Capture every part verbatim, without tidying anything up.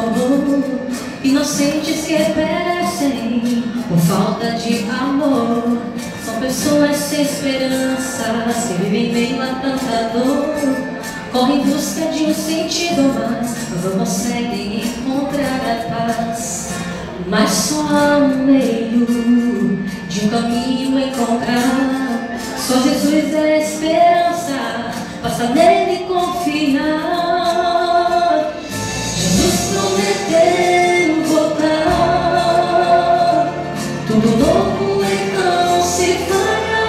Inocentes que perecem por falta de amor. São pessoas sem esperança, que vivem em meio a tanta dor. Correm em busca de um sentido, mas não conseguem encontrar a paz. Mas só há um meio de um caminho encontrar. Só Jesus é a esperança, basta nele confiar. Jesus prometeu voltar, tudo novo então se fará.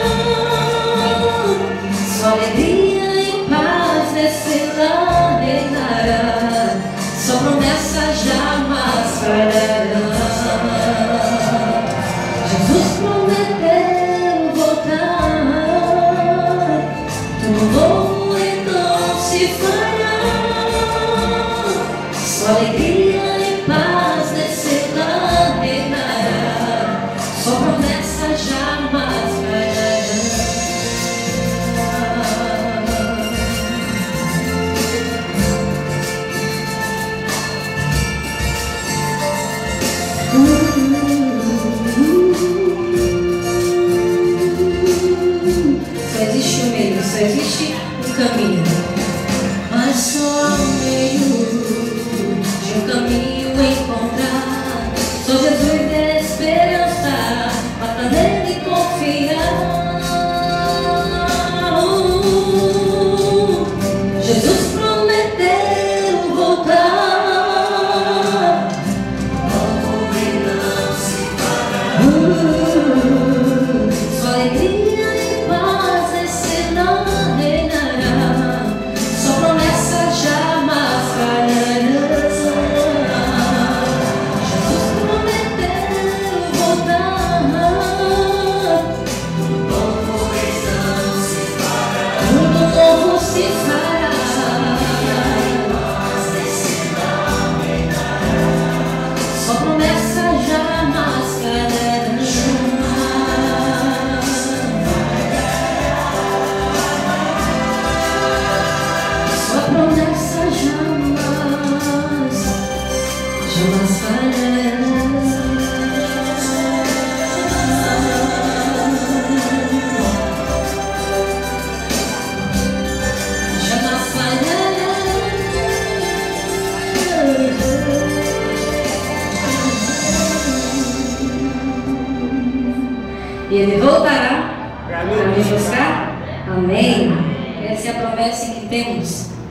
Sua alegria e paz nesse lar reinará. Sua promessa jamais falhará. Jesus prometeu voltar, tudo novo então se fará. Sua alegria e paz nesse lar reinará. Sua promessa jamais falhará. Só existe um meio, só existe um caminho. Mas só há um meio de um caminho encontrar. Só Jesus é a esperança, basta nele confiar. Jesus prometeu voltar, logo e não se fará. Sua alegria e paz nesse lar reinará. Sua promessa jamais falhará. Jesus prometeu voltar, tudo novo então se fará. Tudo novo se fará. Sua promessa jamais falhará. Sua promessa jamais, jamais falhará. Jamais falhará. E ele voltará para nos buscar. Amém. Essa é a promessa que temos.